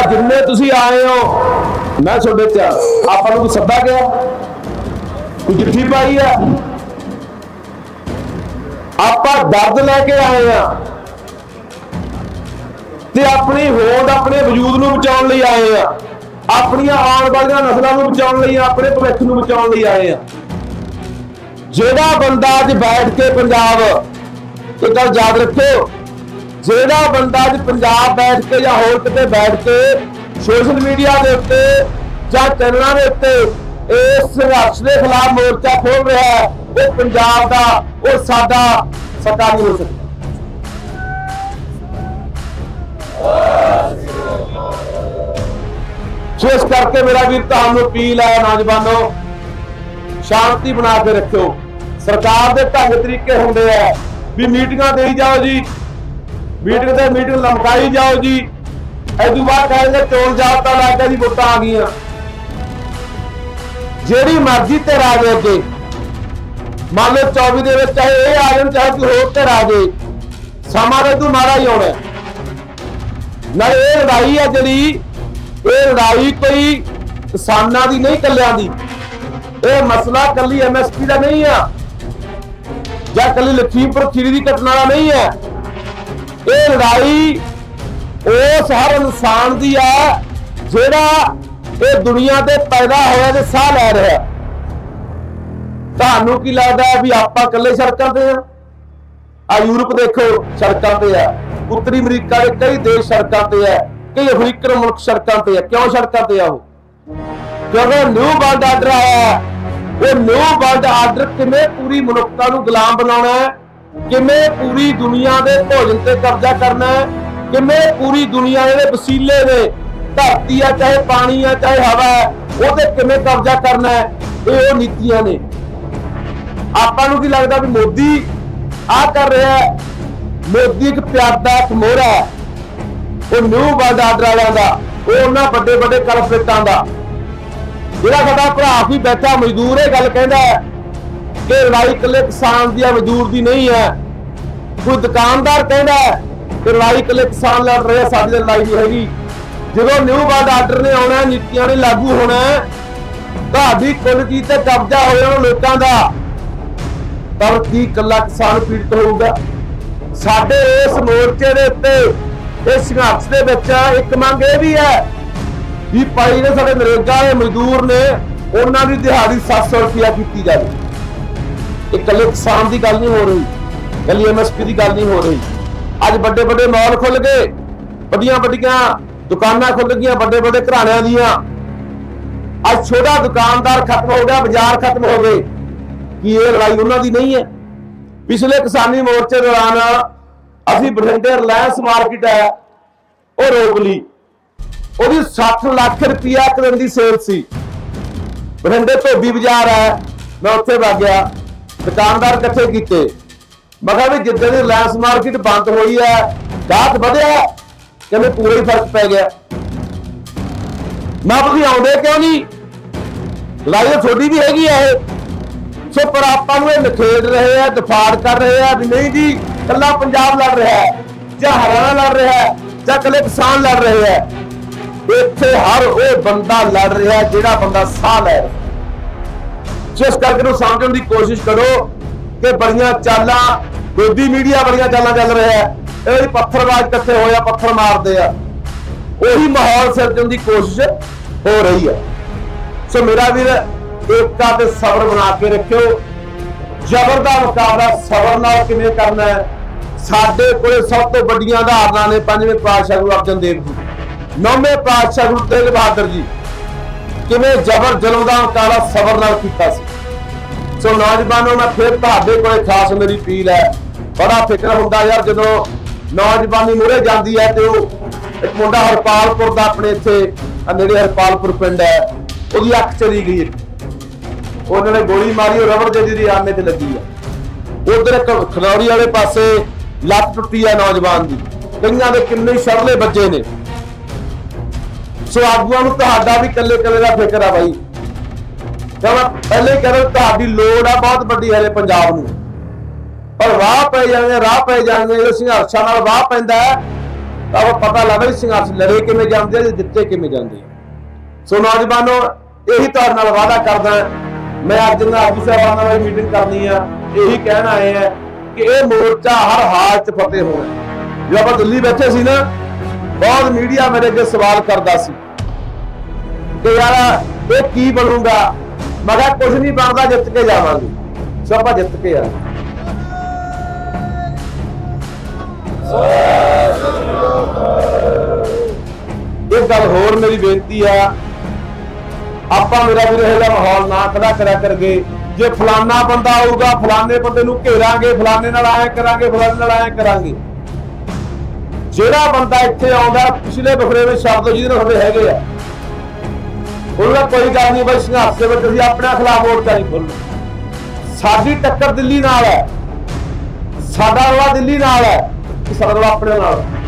जिन्ने तुसी आए हो मैं थोड़े ते आपां नूं सद्दा गया कोई चिट्ठी पाई है आपां दर्द लैके आए हैं ते अपनी होंद अपने वजूद नूं बचाउण लई आए हैं अपनी आने वाली नस्लों को बचाने लई अपने भविख को बचाने लई आए हैं। जेड़ा बंदा अज बैठ के पंजाब एक गल याद रखो जेड़ा बंदा अज पंजाब बैठ के या होर किते बैठ के सोशल मीडिया के उत्ते या चैनलों के उत्ते इस संघर्ष के खिलाफ मोर्चा खोल रहा है वो पंजाब का वो साडा सत्ता नहीं हो सकता। सो इस करके मेरा वीर तुहानू अपील है नौजवानों शांति बना के रखो। सरकार के ढंग तरीके होंगे है भी मीटिंगां दे जाओ जी मीटिंग से मीटिंग लमकाई जाओ जी इस बाद कहेंगे चोल जाबता लग गया जी वोटां आ गई जेड़ी मर्जी ते आ जाए अगे मान लो 24 के चाहे ये आ जाए चाहे कोई होर ते आ जाए समा तो तू मारा ही आना ना ये लड़ाई है जी ये लड़ाई कोई किसानों की नहीं कलियां दी ये मसला कली MSP का नहीं है या कली लखीमपुर खीरी की घटना का नहीं है ये लड़ाई उस हर इंसान की है जेड़ा ये दुनिया ते पैदा होया ते साह लै रहा है। तुहानू की लगता है भी आपां कल्ले सड़कों ते हैं आ यूरोप देखो सड़कों ते है उत्तरी अमरीका के कई देश सड़कों ते है कई अफ्रीकन मुल्क सड़कों पे है क्यों सड़कों पे है क्योंकि न्यू वर्ल्ड आर्डर आया है वो न्यू वर्ल्ड आर्डर किमें पूरी मनुखता को गुलाम बनाना है किमें पूरी दुनिया के भोजन से कब्जा करना है किमें पूरी दुनिया के वसीले ने धरती है चाहे पानी है चाहे हवा है वो किमें कब्जा करना है ये वो नीतियां ने। आपां नूं की लगता भी मोदी आ कर रहा है मोदी एक प्यादा एक मोहरा है वो न्यू वर्ल्ड आर्डर वालों का वो उन्होंने बड़े बड़े कलफरेटां का जिहड़ा साडा भरा भी बैठा मजदूर ये गल कहंदा है कि लड़ाई कल्ले किसान दी मजदूर दी नहीं है कोई दुकानदार कहंदा है कि लड़ाई कल्ले किसान लड़ रहे हैं साडी लड़ाई नहीं हैगी जो न्यू वर्ल्ड आर्डर ने आना नीतियां ने लागू होना तुहाडी कुल चीज ते कब्जा हो जाना लोकां दा पर की कल्ला किसान पीड़ित होऊगा। साडे इस मोर्चे दे उत्ते इस संघर्ष के एक मंग यह भी है कि भाई ने साडे नरेगा के मजदूर ने उन्होंने दिहाड़ी 700 रुपया की जाए। एक कल्ले किसान की गल नहीं हो रही कल्ली MSP की गल नहीं हो रही। अज बड़े बड़े मॉल खुल गए बड़िया बड़िया दुकाना खुल गई बड़े बड़े घराणियां दियां अज छोटा दुकानदार खत्म हो गया बाजार खत्म हो गए कि ये लड़ाई उन्होंने नहीं है। पिछले किसानी मोर्चे दौरान असी बठिंडे रिलायंस मार्केट है वो रोक ली वो 60 लाख रुपया एक दिन की सेल सी। बठिंडे धोबी बाजार है मैं उत्थे वग गया दुकानदार इकट्ठे किए मैं कहा भी जिद्दां दी रिलायंस मार्केट बंद हुई है गाहक बढ़िया कहते पूरा ही फर्क पै गया। मैं तुसीं आउंदे क्यों नहीं लड़ाई तो थोड़ी भी हैगी है सो पर आपां नूं नखेड़ रहे हैं दफाड़ कर रहे हैं भी नहीं जी कल्ला पंजाब लड़ रहा है या हरियाणा लड़ रहा है या कल्ले किसान लड़ रहे हैं इत्थे हर वो बंदा लड़ रहा है जिहड़ा बंदा साह लै रहा है। सो इस करके समझने की कोशिश करो कि बड़ियां चालां गोदी मीडिया बड़ियां चालां चल रहा है ये पत्थरबाज इकट्ठे होया पत्थर मारते हैं वही माहौल सिरजण की कोशिश हो रही है। सो मेरा वीर एकता ते सबर बना के रखियो जबर का मुकाबला सबर नाल किवें करना है साडे कोले सब तो वड्डियां उदाहरणां ने पंजवें पातशाह गुरु अर्जन देव जी नौवें पातशाह गुरु तेग बहादुर जी किवें जबर जुल्म का मुकाबला सबर नाल कीता सी। सो नौजवानों मैं फिर तुहाडे कोले खास मेरी अपील है बड़ा फिक्र हुंदा यार जदों नौजवानी मुहरे जाती है तो एक मुंडा हरपालपुर का अपने इत्थे नेड़े हरपालपुर पिंड है उसकी अख चली गई उन्होंने गोली मारी और रबड़ जी आने से लगी है। उधर एक खनौरी वाले पासे लत टुटी है नौजवान की कईयां दे किन्ने शरले बच्चे ने। सो आगुआं नूं तुहाडा भी कल्ले कल्ले का फिक्र है भाई पहले ही कह तुहाडी लोड़ है बहुत वड्डी हले पंजाब नूं पर वाह पै जाने राह पै जाने संघर्षां नाल वाह पैंदा है ਤਾਂ पता लगता भी संघर्ष लड़े किवें जांदे आ, जिते किवें जांदे आ। सो नौजवानों यही तुहाडे नाल वादा करदा मैं अज आगू साहबान नाल मीटिंग करनी है, यही कहना आए हैं कि यह मोर्चा हर हाल च फतेह होना। जो आप दिल्ली बैठे सी ना, बहुत मीडिया मेरे अगे सवाल करता सी कि यार ये की बनूगा, मैं कहा कुछ नहीं बनता, जित के जावांगे, सब जित के आ। एक गल होर मेरी बेनती है, ਆਪਾਂ मेरा भी ਇਹੋ ਜਿਹਾ माहौल ना खड़ा करा करके जे फलाना बंदा आऊगा फलाने बंदे नूं घेरांगे, फलाने नाल ऐ करांगे, फलाने नाल ऐ करांगे। ਜਿਹੜਾ ਬੰਦਾ ਇੱਥੇ ਆਉਂਦਾ ਪਿਛਲੇ ਬਖਰੇਵੇਂ ਸ਼ਬਦ ਜਿਹਦੇ ਨਾਲ ਸਾਡੇ ਹੈਗੇ ਆ, ਉਹਦਾ ਕੋਈ ਗੱਲ ਨਹੀਂ ਬਈ ਸੰਘਰਸ਼ ਦੇ ਵਿੱਚ ਅਸੀਂ ਆਪਣੇ ਖਿਲਾਫ ਮੋਰਚਾ ਨਹੀਂ ਖੋਲ੍ਹਣਾ। ਸਾਡੀ ਟੱਕਰ ਦਿੱਲੀ ਨਾਲ ਹੈ, ਸਾਡਾ ਰੌਲਾ ਦਿੱਲੀ ਨਾਲ ਹੈ, ਸਾਡਾ ਰੌਲਾ ਆਪਣੇ ਨਾਲ ਹੈ।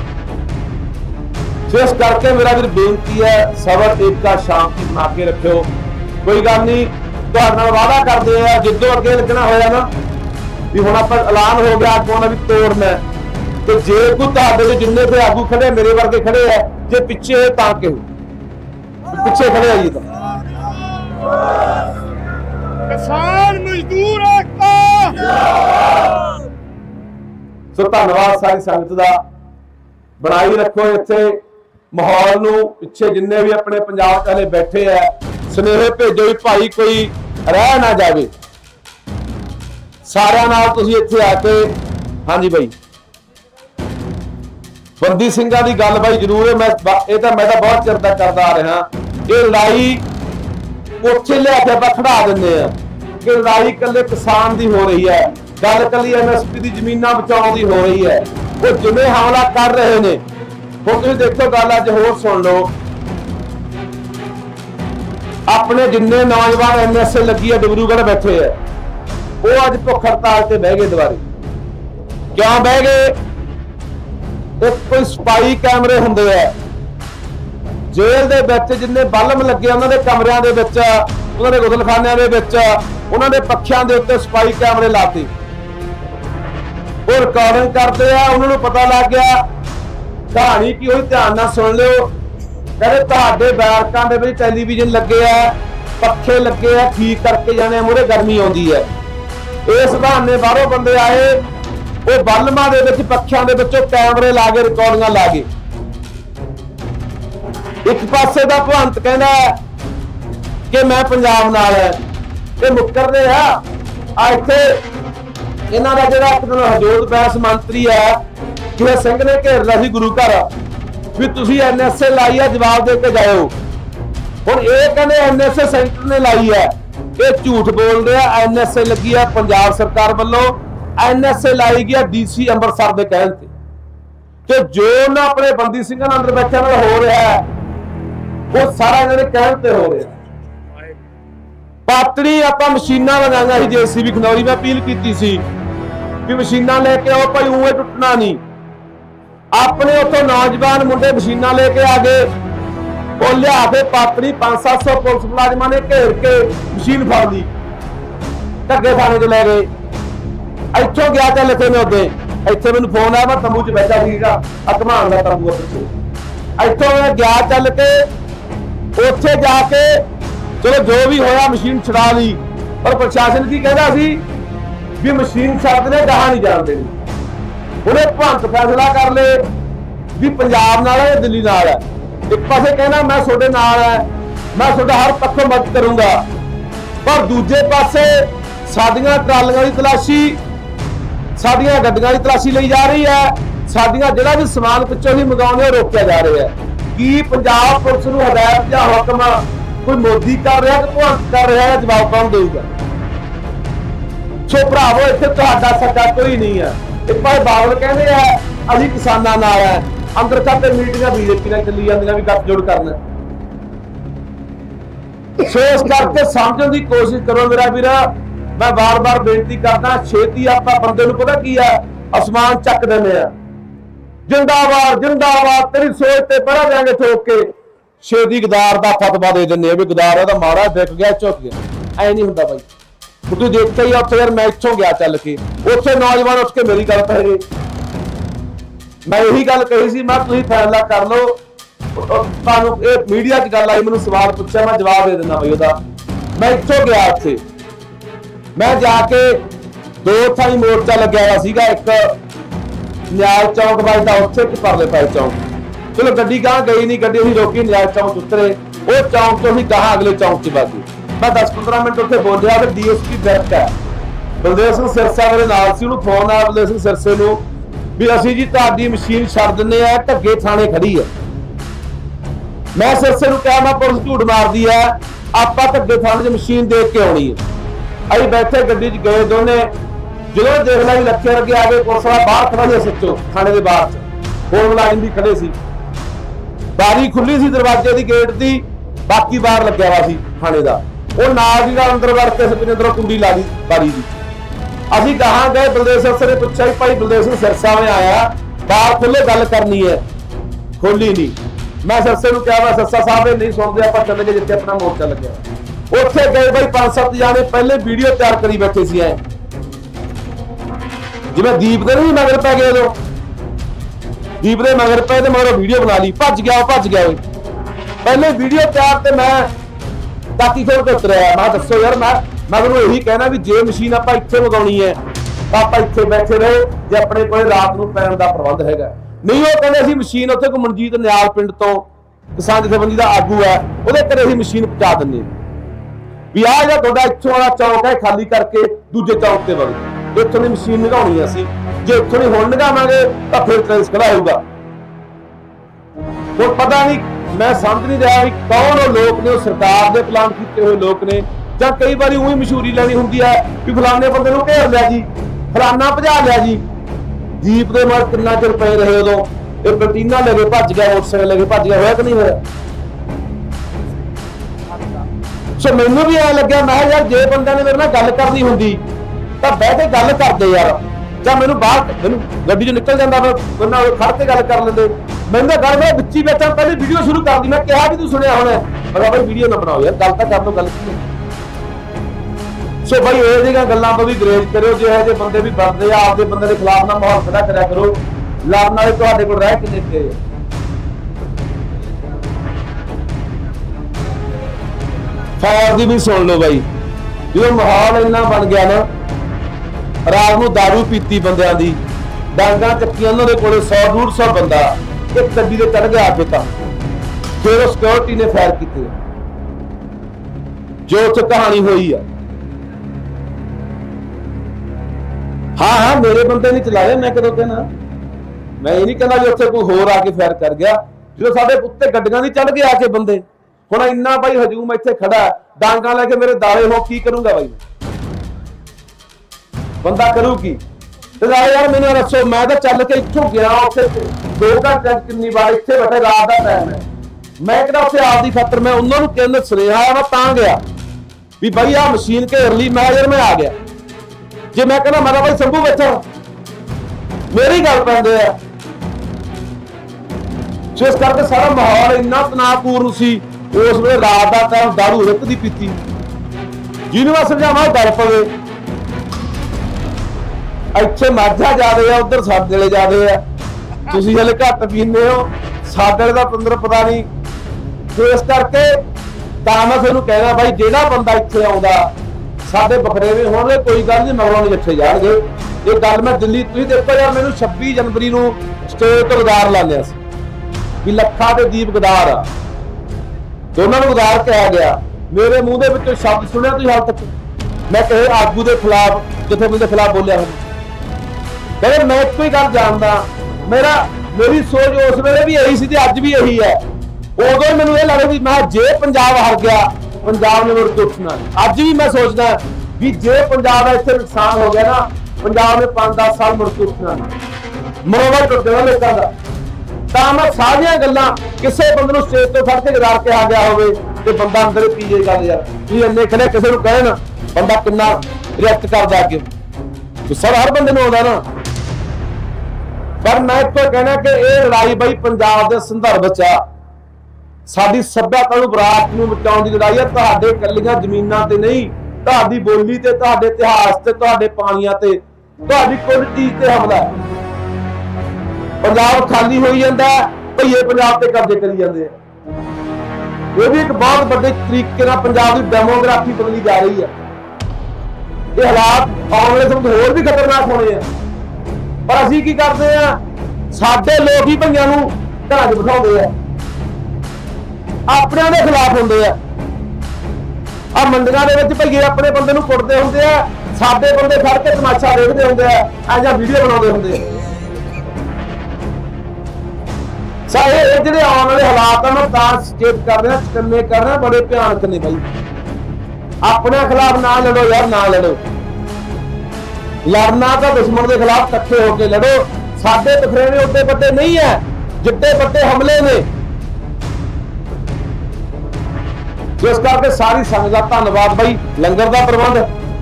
इस करके मेरा भी बेनती है सबर एकता शांति बना के रखियो। कोई गल नहीं, तुहाडे नाल वादा करदे आ जिद्दों अगे लगना होया ना भी हुण आपां ऐलान हो गया आगूआं दा भी तोड़ना, तो जे कोई तुहाडे दे जिन्ने ते आगू खड़े मेरे वर्गे खड़े है, जे पिछे तां कि पिछे खड़े है जी तो किसान मजदूर एकता। सो धन्नवाद सारी संगत दा, बनाई रखो इत्थे माहौल नूं। पिछे जिन्ने भी अपने पंजाब च हले बैठे है सुनेहे भेजो भी भाई कोई रह ना जाए, सारिਆਂ नाल तुसीं इत्थे आके। हाँ जी भाई, बंदी ਸਿੰਘਾਂ ਦੀ गल भाई जरूर है, मैं बहुत चिर तक करदा आ रहा। ये लड़ाई उत्थे लिया के आपां खड़ा दिंदे आ कि लड़ाई कल्ले किसान दी हो रही है, गल कल्ली MSP दी जमीनां बचाउण दी हो रही है। वो जिवें हमला कर रहे ने, ਹੁਣ ਤੁਸੀਂ ਦੇਖੋ ਗੱਲ ਅੱਜ ਹੋਰ ਸੁਣ ਲਓ। ਆਪਣੇ ਜਿੰਨੇ ਨੌਜਵਾਨ NSA ਲੱਗੀ ਹੈ ਡਿਬਰੂਗੜ੍ਹ ਬੈਠੇ ਹੈ, ਉਹ ਅੱਜ ਭੁੱਖ ਹੜਤਾਲ ਤੇ ਬਹਿ ਗਏ ਦੁਬਾਰੇ। ਕਿਉਂ ਬਹਿ ਗਏ? ਇੱਕ ਕੋਈ ਸਪਾਈ ਕੈਮਰੇ ਹੁੰਦੇ ਆ ਜੇਲ੍ਹ ਦੇ ਵਿੱਚ, ਜਿੰਨੇ ਬਲਮ ਲੱਗੇ ਉਹਨਾਂ ਦੇ ਕਮਰਿਆਂ ਦੇ ਵਿੱਚ, ਉਹਨਾਂ ਦੇ ਗੁਸਲਖਾਨਿਆਂ ਦੇ ਵਿੱਚ, ਉਹਨਾਂ ਦੇ ਪੱਖਿਆਂ ਦੇ ਉੱਤੇ ਸਪਾਈ ਕੈਮਰੇ ਲਾਤੇ। ਉਹ ਰਿਕਾਰਡਿੰਗ ਕਰਦੇ ਆ, ਉਹਨਾਂ ਨੂੰ ਪਤਾ ਲੱਗ ਗਿਆ। कहानी की हुई ध्यान ना सुन लो, कहते तुहाडे बैरकां दे विच टैलीविजन लगे है, पखे लगे है, ठीक करके जाने मुहरे गर्मी आउंदी है। इस बहाने बाहरों बंदे आए, वो बलमां दे विच पखियां दे विचों कैमरे ला के रिकॉर्डिंगां ला के। एक पासे दा भगवंत कहंदा कि मैं पंजाब नाल है, ये मुकरदे आ इत्थे इन्हां दा जिहड़ा इक दिन हरजोत बैस मंत्री है कि सिंह ने घेर लिया सी गुरु घर भी तुसीं NSA लाई है, जवाब दे के जाओ। हुण ये कहंदे NSA सेंटर ने लाई है, ये झूठ बोल रहे हैं। NSA लगी है पंजाब सरकार वालों, NSA लाई गई DC अंमृतसर के कहण ते जो ना अपने बंदी ਸਿੰਘਾਂ अंदर बैठे हो रहा है वो सारा इन्होंने कहण ते हो रहा। पातड़ी आपां मशीनां लगाईआं सी, JCB खनौरी मैं अपील की सी भी मशीनां लेके आओ भाई, उवें टुटना नहीं। अपने उतो नौजवान मुंडे मशीनां लेके आ गए, वो लिया के पातड़ी 500-700 पुलिस मुलाजमां ने घेर के मशीन फड़ ली, ढगे थाने च लै गए। इत्थों गया चल इत्थे मैं उदे इत्थे मैनूं फोन आया, मैं तंबू च बैठा सीगा, घुमाण दा तंबू पिछे। इत्थों मैं गया चल के उत्थे जाके चलो जो भी होया मशीन छुड़ा ली, पर प्रशासन की कहता सी भी मशीन छड्ड दे, गाह नहीं जाण देनी। उन्हें भगवंत फैसला कर ले भी पंजाब नाल है, दिल्ली नाल है। एक पासे कहना मैं तुहाडे नाल है, मैं तुहाडा हर पक्षों मदद करूंगा, पर दूजे पासे साडियां ट्रालियां की तलाशी, साडियां गड्डियां की तलाशी ली जा रही है, साडियां जिहड़ा भी समान पिछों ही मंगाउंदे रोकिया जा रहा है। की पंजाब पुलिस नूं हदायत या हुक्म कोई मोदी कर रहा कि भगवंत कर रहा है, जवाब कौन देगा? सो भरावो इत्थे तुहाडा सच्चा कोई नहीं है। एक भाई बादल कहते हैं असीं किसानां नाल है, अंदर खाते मीटिंगां BJP नाल चली जांदियां भी गठजोड़ करना। सो इस करके समझण दी कोशिश करो मेरा वीर, मैं बार बार बेनती करदा, छेती आपां बंदे नूं पता की है आसमान चक दिंदे आ, जिंदाबाद जिंदाबाद तेरी सोच ते परा देंगे ठोक के, छेती गदार दा फतवा दे दिंदे भी गदार दा मारा विक गया झुक गया। ऐ नहीं हुंदा भाई, तू देखता ही उत्थे यार मैं इत्थों गया चल के, उत्थे नौजवान उठ के मेरी गल पै गए, मैं यही गल कही सी, मैं तुसीं फैसला कर लो। तुहानूं ये मीडिया च गल आई, मैनूं सवाल पूछा, मैं जवाब दे दिंदा बई ओहदा। मैं इत्थों गया, उत्थे मैं जाके 2 थाई मोर्चा लग्या हुआ सीगा, एक न्याय चौक वजदा उत्थे, एक परले पाए चौक। चलो गड्डी गांह गई नहीं, गड्डी असीं रोकी, न्याय चौक उतरे, वो चौक तो असीं गांह अगले चौक च वग गए। मैं 10-15 मिनट उत्थे बोलिया ते DSP विरक है बलदेव सिंह सिरसा मेरे नाल सी, उहनूं फोन आया बलदेव सिंह सिरसे नूं भी असीं जी तुहाडी मशीन छड्ड दिंदे आ, ढग्गे थाणे खड़ी है। मैं सिरसे नूं कहा, मैं पुलिस झूठ मारदी है, आपां ढग्गे थाणे 'च मशीन देख के आउणी है। ਅਸੀਂ बैठे गड्डी 'ਚ गए दोने, जो देख लिया लखे अगे आ गए, पुलिस वाला बाहर खड़ा सी, SHO थाने के बाहर होर मुलाजिम भी खड़े सी, बारी खुली सी दरवाजे की गेट की, बाकी बाहर लग्या हुआ सी थाने का। वो नाल दी अंदर वड़ के अंदरों कुंडी ला दी बारी की। असीं कहाँ गए, बलदेव सिरसा ने पूछा भाई बलदेव सिंह सिरसा में आया, बाहर खुले गल करनी है, खोली नहीं। मैं सिरसे नूं कहा, मैं सिरसा साहब नहीं सुनते, आप चले गए जिथे अपना मोर्चा लग्या। उत्थे गए भाई 5-7 जाने पहले वीडियो तैयार करी बैठे सी, जिवें दीप दे नहीं मगर पै गए, दीप दे मगर पे ते मगर वीडियो बना ली, भज गया पहले वीडियो तैयार। ते मैं ताकी खोल के उतरिया, मैं दसो यार, मैं तुहानूं यही कहना भी जे मशीन आपां इत्थे मंगाउणी है तां आपां इत्थे बैठे रहो, जे अपने कोल रात नूं पैण दा प्रबंध हैगा। नहीं वो कहंदे असीं मशीन उत्थे कोई मनजीत नियाल पिंड तो किसान जथेबंदी दा आगू है, ਉਹਦੇ ਘਰੇ ਅਸੀਂ मशीन पहुंचा दिंदे भी आ ਜਿਹੜਾ ਤੁਹਾਡਾ ਇੱਥੋਂ ਵਾਲਾ ਚੌਕ ਹੈ ਖਾਲੀ ਕਰਕੇ ਦੂਜੇ ਚੌਕ ਤੇ ਵਗ ਇੱਥੋਂ ਦੀ ਮਸ਼ੀਨ ਨਿਗਾਉਣੀ ਅਸੀਂ, ਜੇ ਇੱਥੋਂ ਨਹੀਂ ਹੁਣ ਨਿਗਾਵਾਂਗੇ ਤਾਂ ਫਿਰ ਟ੍ਰੇਸ ਖੜਾ ਹੋਊਗਾ। ਹੁਣ ਪਤਾ ਨਹੀਂ, ਮੈਂ ਸਮਝ ਨਹੀਂ ਰਿਹਾ ਵੀ ਕੌਣ ਉਹ ਲੋਕ ਨੇ, ਉਹ ਸਰਕਾਰ ਦੇ ਪਲਾਨ ਕੀਤੇ ਹੋਏ ਲੋਕ ਨੇ, ਜਾਂ ਕਈ ਵਾਰੀ ਉਹੀ ਮਸ਼ਹੂਰੀ ਲੈਣੀ ਹੁੰਦੀ ਹੈ ਵੀ ਫਲਾਣੇ ਬੰਦੇ ਨੂੰ ਘੇਰ ਲਿਆ ਜੀ, ਫਲਾਨਾ ਭਜਾ ਲਿਆ ਜੀ। ਜੀਪ ਦੇ ਮਗਰ ਕਿੰਨਾ ਚਿਰ ਪਏ ਰਹੇ, ਉਦੋਂ ਇਹ ਪਲਟੀਨਾ ਲੈ ਕੇ ਭੱਜ ਗਿਆ, ਮੋਟਰਸਾਈਕਲ ਲੈ ਕੇ ਭੱਜ ਗਿਆ, ਹੋਇਆ ਕਿ ਨਹੀਂ ਹੋਇਆ? सो मैनू भी ऐ लग्या, मैं यार जे बंदे ने मेरे नाल गल करनी हुंदी तां बैठ के गल करदे यार, जां मैनू बाहर मैनू गड्डी चों निकल जांदा, मैं नाल खड़ के गल कर लैंदे। मैनूं तां गल मैं विच ही बैठा, पहले वीडियो शुरू कर दी, मैं कहा भी तूं सुनिया होना, मैं कहा भाई वीडियो ना बनाओ यार, गल तां कर लो, गल की है। सो भाई इहो जिहियां गल्लां तो भी ग्रेज करो, जो है जे बंदे भी बनदे आ, आपदे बंदे दे खिलाफ ना माहौल खड़ा करिया करो, लड़न वाले तुहाडे कोल रह किन्ने के। फौज की भी सुन लो भाई, जो माहौल इन्ना बन गया ना, रात को दारू पीती बंदियां दी, डांगा चक्कियां उन्होंने कोले 100-150 बंदा एक गड्डी ते चढ़ गया आके, तां फिर सिक्योरिटी ने फायर किए, जो उत्थे कहानी हुई है। हाँ मेरे बंदे नहीं चलाए, मैं कदों कहना, मैं ये नहीं कहना भी उत्थे कोई होर आके फायर कर गया, जो साडे उत्ते गड्डियां दी चढ़ गए आके बंदे। ਹੁਣ ਇੰਨਾ ਬਾਈ ਹਜੂਮ ਇੱਥੇ ਖੜਾ, ਡਾਂਗਾ ਲੈ ਕੇ ਮੇਰੇ ਦਾਲੇ ਹੋ, ਕੀ ਕਰੂੰਗਾ ਬਾਈ, ਬੰਦਾ ਕਰੂ ਕੀ? ਤੇ ਯਾਰ ਮੈਨੂੰ ਦੱਸੋ, ਮੈਂ ਤਾਂ ਚੱਲ ਕੇ ਇੱਥੋਂ ਗਿਆ, ਉੱਥੇ 2 ਘੰਟੇ ਕਿੰਨੀ ਵਾਰ ਇੱਥੇ ਬੈਠੇ, ਰਾਤ ਦਾ ਟਾਈਮ ਹੈ, ਮੈਂ ਕਿਹੜਾ ਉੱਥੇ ਆਪ ਦੀ ਖਾਤਰ ਮੈਂ ਉਹਨਾਂ ਨੂੰ ਕਹਿੰਦਾ ਸੁਨੇਹਾ ਆਇਆ, ਮੈਂ ਤਾਂ ਗਿਆ ਵੀ ਬਾਈ ਆਹ ਮਸ਼ੀਨ ਘੇਰ ਲਈ, ਮੈਂ ਯਾਰ ਮੈਂ ਆ ਗਿਆ। ਜੇ ਮੈਂ ਕਹਿੰਦਾ ਮੈਂ ਤਾਂ ਬਾਈ ਸੰਭੂ ਬੈਠਾ, ਮੇਰੀ ਗੱਲ ਪੈਂਦੇ ਆ। ਸੋ ਇਸ ਕਰਕੇ ਸਾਰਾ ਮਾਹੌਲ ਇੰਨਾ ਤਣਾਅਪੂਰਨ ਸੀ उस वे, रात का टाइम, दारू हिक दी पीती, जिन्हों मैं समझावा डर पवे। इत्थे माझा ज्यादा है, उधर साडे वाले ज्यादा है, तुसीं हले घट पींदे हो, साडे वाले दा पंदर पता नहीं। तो इस करके तां मैं तुहानूं कहना भाई, जिहड़ा बंदा इत्थे आउंदा साडे बखरेवे होणगे, कोई गल नहीं, मगरों नहीं इत्थे जाणगे। ये गल मैं दिल्ली, तुसीं देखो यार, मैनूं 26 जनवरी नूं स्टेज तो गदार लानिया सी भी लखा ते दीप गदार आ, दोनों को गदार कहा गया। मेरे मुंह के विचों शब्द सुनिया तुसीं हाल तक? मैं कहे आगू के खिलाफ, जथेबंदी के खिलाफ बोलिया हो, कहते मैं एक ही गल जानदा, मेरी सोच उस वेले भी यही सी, अज भी यही है। उदों मैनूं ये लगदा भी मैं जे पंजाब हार गया, पंजाब ने मुड़ के उठना। अज भी मैं सोचदा भी जे पंजाब का इत्थे नुकसान हो गया ना, पंजाब ने 5-10 साल मुड़ के उठना नहीं, मनोबल टुट जाना लोगों का। तां मैं सारियां गल्लां किसी बंदे नूं स्टेज तो फड़ के गदार कहा गया होवे ते बंदा अंदर पीजे गल यार, तुसीं इन्ने खड़े किसी नूं कहे ना, बंदा किन्ना रिएक्ट करदा अगे, गुस्सा हर बंदे नूं आउंदा ना। पर मैं तो कहना कि ये लड़ाई बई पंजाब दे संदर्भ च आ, साडी सभ्यता नूं विरासत नूं बचाउण दी लड़ाई है, तुहाडे कल्लियां जमीनां ते नहीं, तुहाडी बोली ते, तुहाडे इतिहास ते, तुहाडे पाणियां ते, तुहाडी कुल चीज़ ते हमला है। पंजाब खाली हो जाता है, भईए पंजाब ते कब्जे करी जाते हैं। ये भी एक बहुत बड़े तरीके नाल पंजाब की डेमोग्राफी बदली जा रही है। ये हालात आने वाले समय होर भी खतरनाक होने हैं, पर असीं की करते हैं, साडे लोग ही भईआं नूं घरां 'च बिठाउंदे आ, अपणिआं दे खिलाफ हुंदे आ। आ मंडियां दे विच भईए अपने बंदे नूं कुੱਟਦੇ ਹੁੰਦੇ आ, साडे बंदे खड़ के तमाशा देखदे ਹੁੰਦੇ आ, ऐ जिहा वीडियो बनाउंदे ਹੁੰਦੇ आ। सारे ਜਿਹੜੇ आने वाले हालात हैं मैं तां सचेत कर रहा, चकन्ने कर रहा, बड़े भयानक ने भाई। अपने खिलाफ ना लड़ो यार, ना लड़ो। लड़ना तो दुश्मन के खिलाफ इकट्ठे होकर लड़ो। साडे तफरेने उड्डे बड्डे नहीं है जिड्डे बड्डे हमले ने। इस करके सारी संगत का धन्यवाद भाई। लंगर का प्रबंध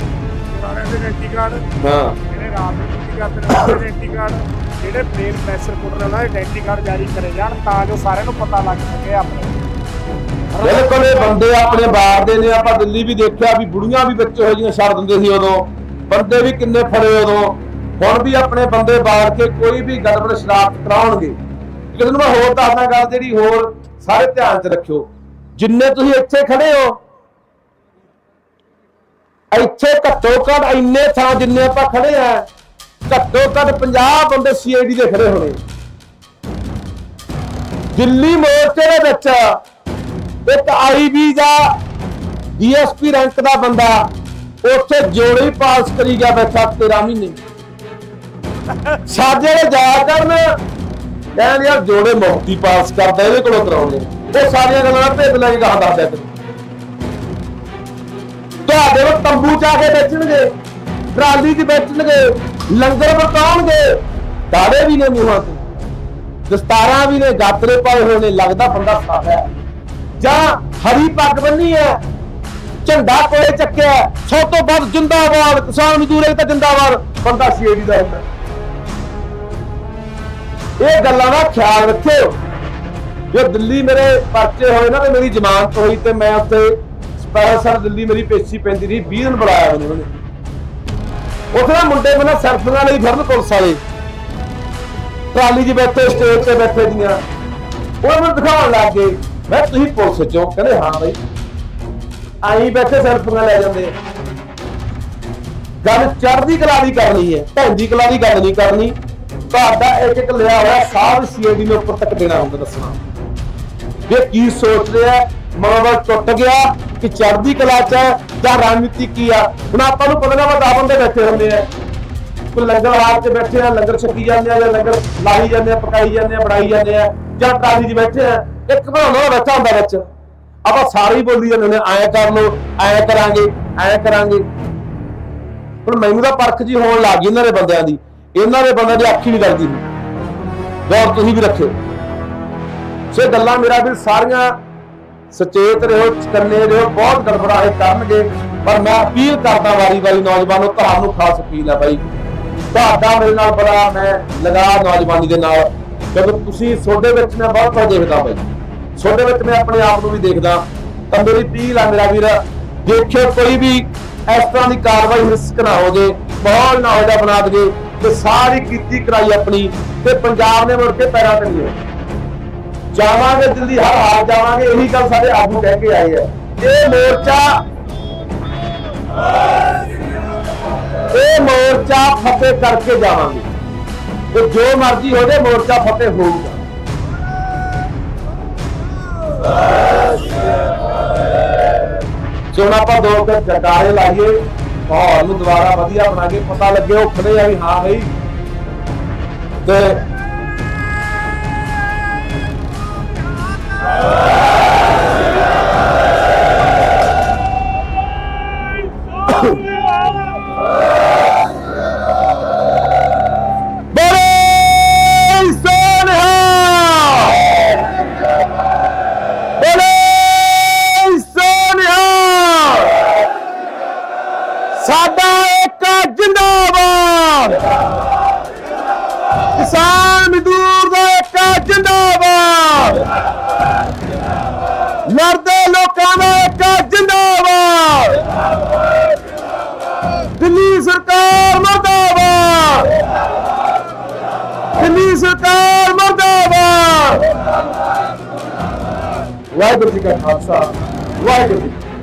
जारी करे जान तां जो सारे नूं पता लग सके अपने। बिल्कुल बंदे अपने बाहर दे ने। आपां दिल्ली भी देखिया भी बुढ़ियां भी बच्चे हो जिहियां छड़ दिंदे सी उदों, बंदे भी किन्ने फड़े उदों। हुण भी अपने बंदे बाहर के कोई भी गड़बड़ शरारत कराउणगे। किसी नूं मैं होर दसदा गल जिहड़ी होर सारे ध्यान च रखियो। जिन्ने तुसीं इत्थे खड़े हो, इत्थे घट्टो घट इन्ने थां जिन्ने आपां खड़े आ, घट्टो घट 50 बंदे CID दे खड़े होने। दिल्ली मोर्चे दे विच एक IB दा DSP रैंक दा बंदा उत्थे जोड़े ही पास करी गया बैठा 13 महीने। साजे जाया करन कहण यार जोड़े मुफ्ती पास करदा, इहदे कोलों कराउंदे। वो सारियां गल्लां भेद ले के कहां दसदा ते तुहाडे वो तंबू च आके बेचणगे, ट्राली च बेचणगे, लंगर वरताउणगे। दाड़े भी ने मूहां ते, दस्तारां भी ने, गातरे पाए होए ने, लगदा बंदा सादा है। जां हरी पग बन्नी है, झंडा कोले चक्या, सब तो बाद जिंदाबाद किसान मजदूर एकता जिंदाबाद, बंदा CID दा हुंदा। ये गल्लां दा ख्याल रखियो। जो दिल्ली मेरे परचे होए ना ते मेरी जमानत होई ते मैं उत्थे स्पैशल दिल्ली मेरी पेशी पैंदी रही, 20 दिन बुलाया उन्होंने। उत्थे ना मुंडे मैंने सर्फिंगां लई फिरन पुलिस वाले, ट्राली 'च बैठे, स्टेज ते बैठे दियां, वो मैंने दिखाउण लग गए। मैं तुसीं पुलिस चों? कहंदे हाँ भाई। आई बैठे सर्फिंगां लै जांदे। गल चढ़दी कला दी करनी है, ढंदी कला दी गल नहीं करनी। तुहाडा एक एक लिया होया साहब CID ने उपर तक देना हुंदा, दसना वे की सोच रहे है। मनोबल टुट गया कि चढ़दी कला च जां रणनीति की आ। हुण आपां नूं पता ना 10 बंदे बैठे हुंदे आ, कोई लंगर हाल च बैठे आ, लंगर छकी जांदे आ, लंगर लाई जांदे आ, पकाई जांदे आ, बनाई जांदे आ, जां ट्राली 'च बैठे आ, एक बनाउण वाला बैठा हुंदा विच। आपां सारे ही बोली जांदे ने ऐ कर लो, ऐ करांगे, ऐ करांगे। हुण मैनूं तां परख जी होण लग गई इन्हां दे बंदिआं दी। इन्हां दे बंदिआं दी अख ही नहीं लगदी। गौर तुसीं भी रखियो। सो गल्लां मेरा भी सारियां सचेत रहो, चकन्ने रहो, बहुत गड़बड़ाहे करनगे। पर मैं अपील करदा वारी वारी नौजवानों, तुहानूं खास अपील है भाई, तुहाडा मेरे नाल बड़ा मैं लगा नौजवानी दे नाल, क्योंकि तुसीं सोडे विच मैं बहुत कुछ देखदा भाई, सोडे विच मैं अपने आप नूं भी देखदा। तां मेरी अपील है मेरा वीर, देखियो कोई भी इस तरह की कार्रवाई रिस्क ना हो जाए, माहौल ना हो जाए बना दे तो सारी कीती कराई अपनी ते पंजाब ने मुड़ के पैरों ते नहीं जावांगे, दिल्ली हर हाल जावांगे। यही गल साडे आगू कह के आए है। ये मोर्चा फतेह करके जावांगे, तो जो मर्जी हो जाए मोर्चा फतेह होगा। जो आप दो जकारे लाइए, माहौल दोबारा वधिया बना के पता लगे वो खड़े आ भी हाँ भाई किसान मजदूर दा एकता जिंदाबाद, लड़दे लोकां दा एकता जिंदाबाद, दिल्ली सरकार मुर्दाबाद, दिल्ली सरकार ਵਾਹਿਗੁਰੂ ਜੀ ਕਾ ਖਾਲਸਾ ਵਾਹਿਗੁਰੂ ਜੀ ਕੀ ਫਤਿਹ।